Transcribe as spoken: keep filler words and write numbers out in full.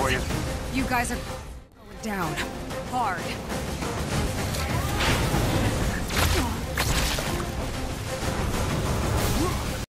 for you. You guys are going down. Hard.